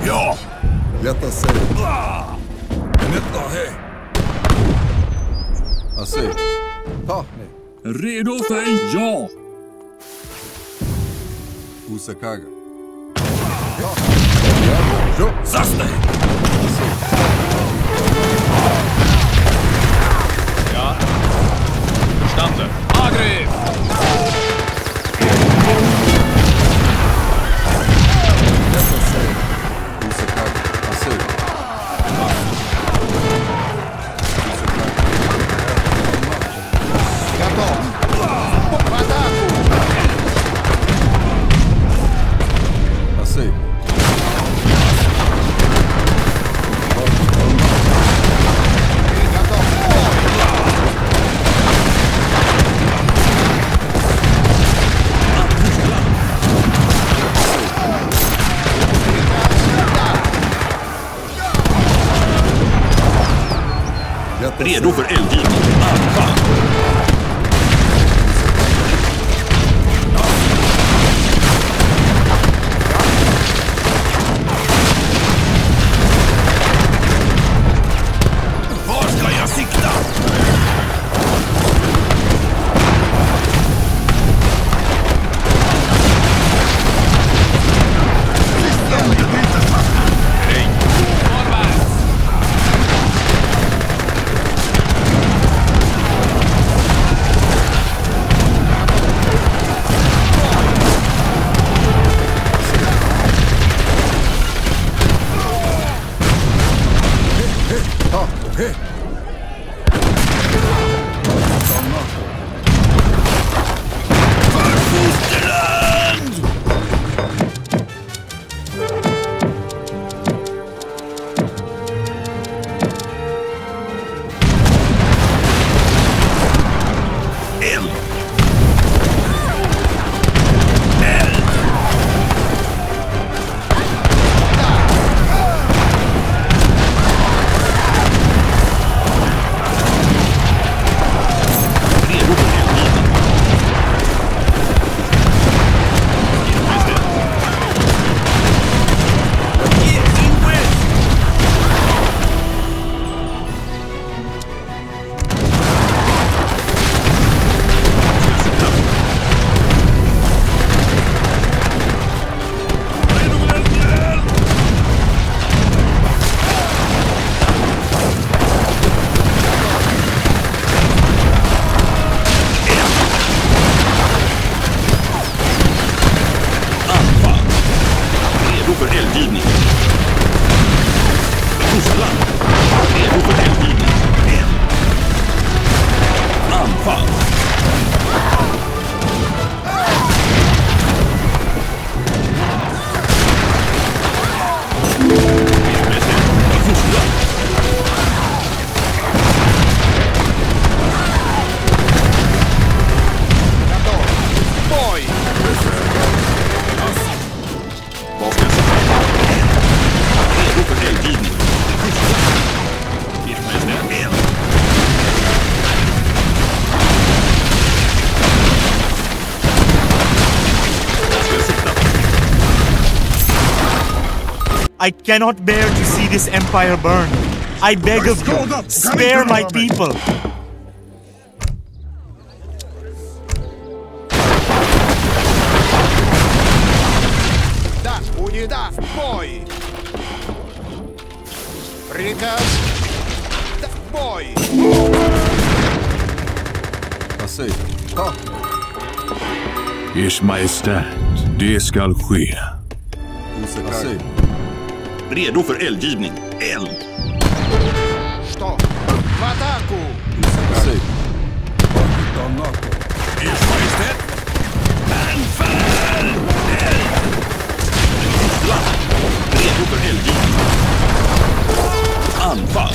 Ja! Lätta sig. Hej! Assi. Ta. Nej. Redo för ja! Usakaga. Saste! Ja. Verstanden. Angriff! Lätta sig. Usakaga. Assi. Assi. Redo för eldgivning. Anfall! Var ska jag sikta? Ta. Hej. För fosterland! Eld! Eld! Redo för eldgivning. Anfall! Redo för eldgivning. Fosterland! Redo för eldgivning. Eld! Anfall! Fosterland! Boy! Vad ska jag säga? Redo för eldgivning. Eld! Vad ska jag sikta? I cannot bear to see this empire burn. I beg of you, spare my people. Да, унидав, бой! Приказ! Да, бой! Assi. Ta. Ers Majestät, det skall ske. Usakaga. Assi. Redo för eldgivning. Eld! Что? В атаку! Assi. Ers Majestät! Anfall! Eld! Fosterland! Redo för eldgivning. Anfall!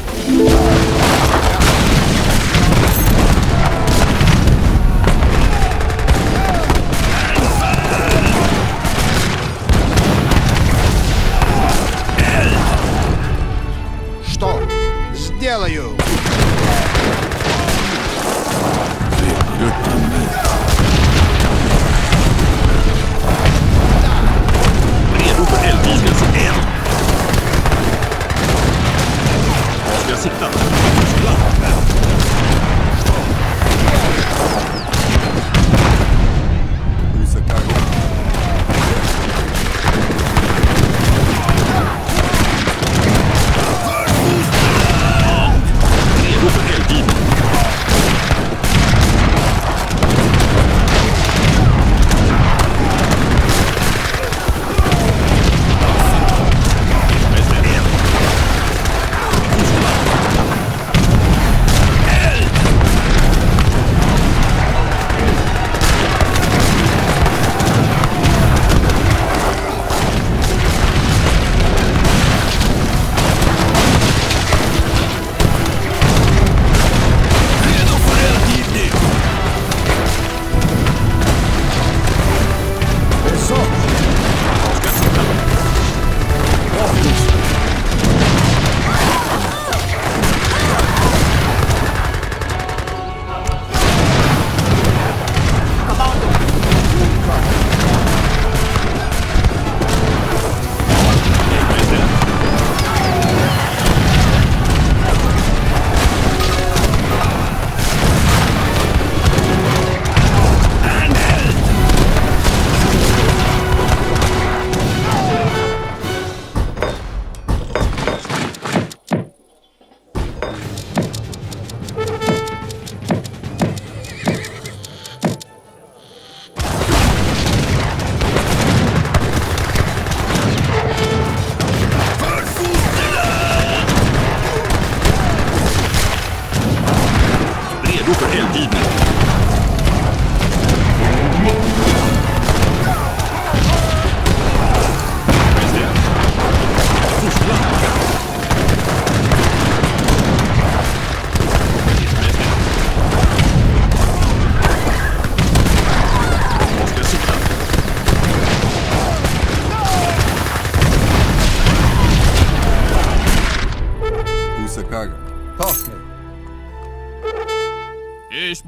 Что? Сделаю! Redo.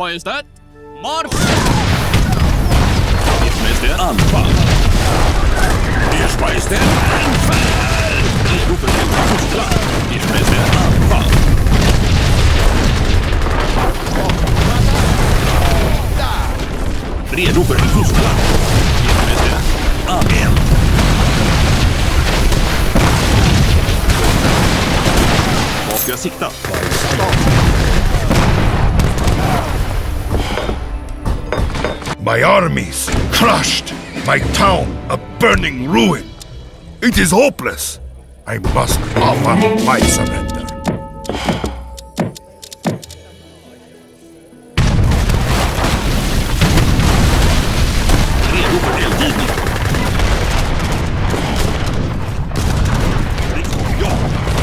Majestät! Marsch! Ers Majestät! Anfall! Ers Majestät! Anfall! Redo för eldfostran! Ers Majestät! Anfall! Redo för eldfostran! Ers Majestät! Amen! Var ska jag sikta? My armies crushed, my town a burning ruin. It is hopeless. I must offer my surrender. Redo för eldgivning! Ja!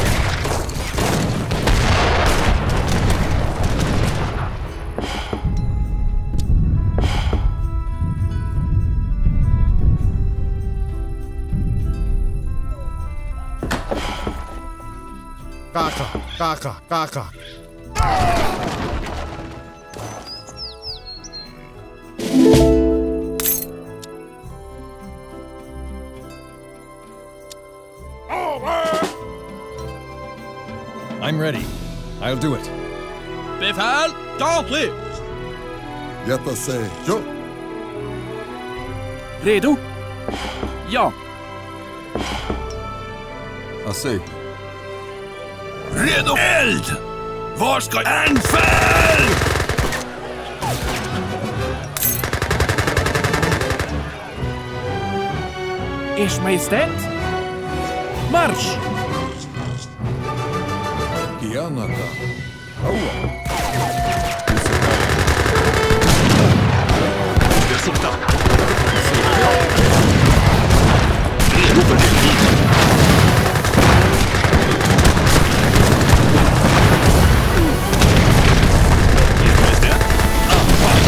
Kaka. I'm ready. I'll do it. Befäl! Daglig! Detta säg. Jo. Redo? Ja! Assay. Redo eld! Var ska anfall? Ers Majestät! Marsch! Gianata. Jag siktar! Redo för eldgivning! Ers Majestät! Anfall!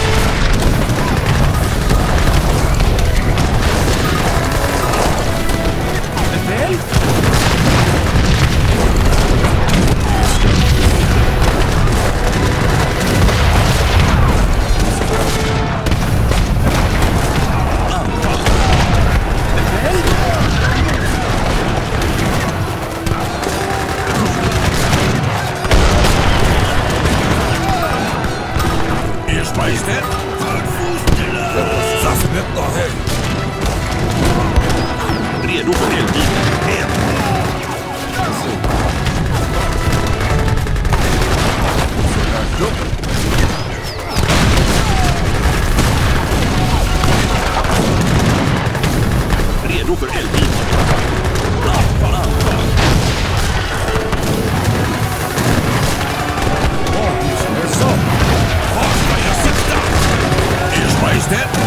Befäl! Ers Majestät! Saffnet då hej! Redo för eldgivning! Redo för eldgivning! Anfall! Anfall! Var ska jag sikta? Ers Majestät!